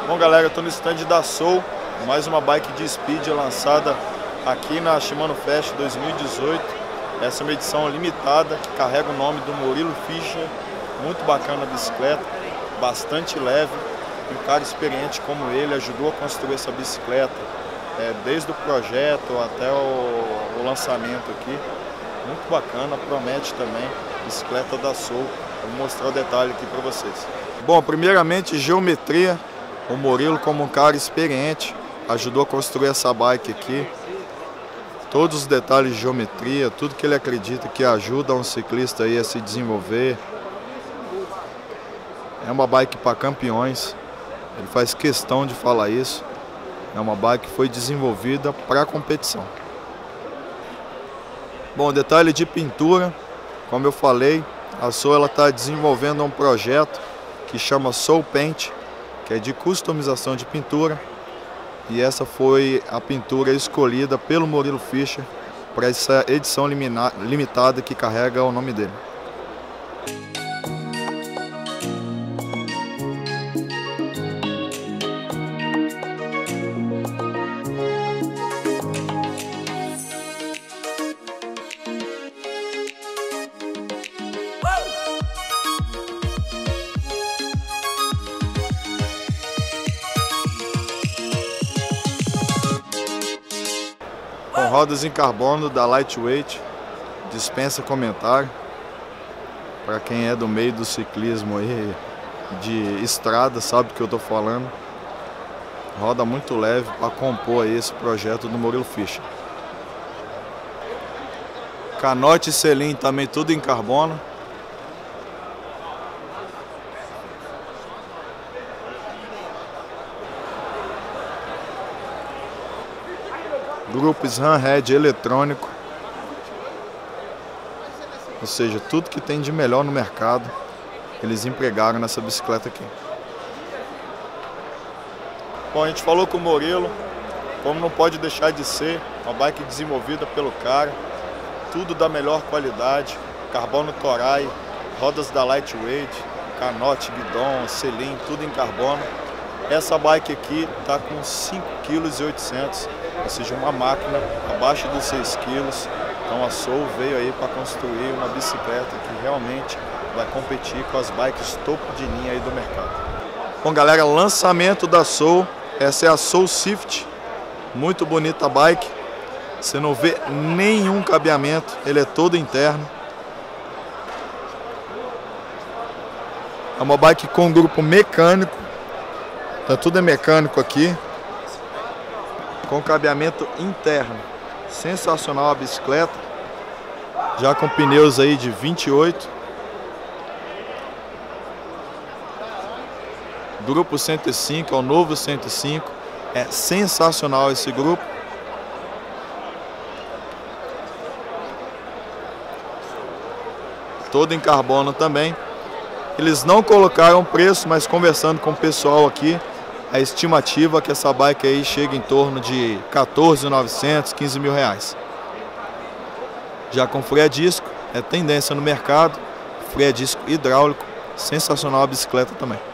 Bom galera, eu estou no stand da Soul, mais uma bike de speed lançada aqui na Shimano Fest 2018. Essa é uma edição limitada que carrega o nome do Murilo Fischer. Muito bacana a bicicleta, bastante leve. Um cara experiente como ele ajudou a construir essa bicicleta desde o projeto até o lançamento aqui. Muito bacana, promete também, bicicleta da Soul. Vou mostrar o detalhe aqui para vocês. Bom, primeiramente geometria. O Murilo, como um cara experiente, ajudou a construir essa bike aqui. Todos os detalhes de geometria, tudo que ele acredita que ajuda um ciclista aí a se desenvolver. É uma bike para campeões, ele faz questão de falar isso. É uma bike que foi desenvolvida para competição. Bom, detalhe de pintura, como eu falei, a Soul está desenvolvendo um projeto que chama Soul Paint, que é de customização de pintura, e essa foi a pintura escolhida pelo Murilo Fischer para essa edição limitada que carrega o nome dele. Com rodas em carbono da Lightweight, dispensa comentário. Para quem é do meio do ciclismo aí, de estrada, sabe do que eu estou falando. Roda muito leve para compor aí esse projeto do Murilo Fischer. Canote e selim também tudo em carbono. Grupo SRAM Head eletrônico, ou seja, tudo que tem de melhor no mercado, eles empregaram nessa bicicleta aqui. Bom, a gente falou com o Murilo, como não pode deixar de ser, uma bike desenvolvida pelo cara, tudo da melhor qualidade, carbono Toray, rodas da Lightweight, canote, guidon, selim, tudo em carbono. Essa bike aqui está com 5,8 kg, ou seja, uma máquina abaixo dos 6 kg. Então a Soul veio aí para construir uma bicicleta que realmente vai competir com as bikes topo de linha aí do mercado. Bom galera, lançamento da Soul, essa é a Soul Swift, muito bonita a bike. Você não vê nenhum cabeamento, ele é todo interno. É uma bike com grupo mecânico. Então tudo é mecânico aqui, com cabeamento interno. Sensacional a bicicleta, já com pneus aí de 28. Grupo 105, é o novo 105, é sensacional esse grupo. Todo em carbono também. Eles não colocaram preço, mas conversando com o pessoal aqui, a estimativa é que essa bike aí chega em torno de 14.900, 15 mil reais. Já com freio a disco, é tendência no mercado, freio a disco hidráulico, sensacional a bicicleta também.